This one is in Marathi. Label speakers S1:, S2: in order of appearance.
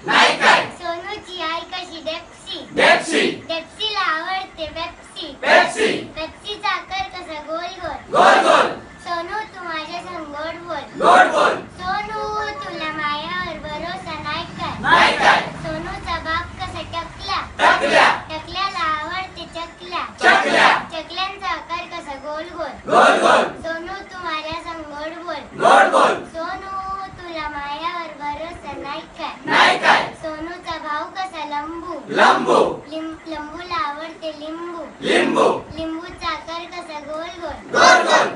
S1: नाही काय.
S2: सोनूची आई कशी डेप्सी.
S1: डेप्सी.
S2: डेप्सीला आवडते पेप्सी.
S1: पेप्सी.
S2: पेप्सीचा आकार कसा गोल गोल.
S1: गोल गोल.
S2: सोनू तू माझ्या संग गोड बोल.
S1: गोड बोल.
S2: सोनू तुला मायावर भरोसा नाही काय.
S1: नाही काय.
S2: सोनूचा बाप कसा टकल्या.
S1: टकल्या.
S2: टकल्याला आवडते चकल्या.
S1: चकल्या.
S2: चकल्यांचा आकार कसा गोल गोल.
S1: गोल गोल.
S2: सोनू तू माझ्या संग गोड बोल.
S1: गोड बोल.
S2: सोनू तुला मायावर भरोसा नाही काय.
S1: नाही काय.
S2: सोनूचा भाऊ कसा लंबू.
S1: लंबू.
S2: लंबूला आवडते लिंबू.
S1: लिंबू.
S2: लिंबूचा आकार कसा गोल गोल.
S1: गोल गोल.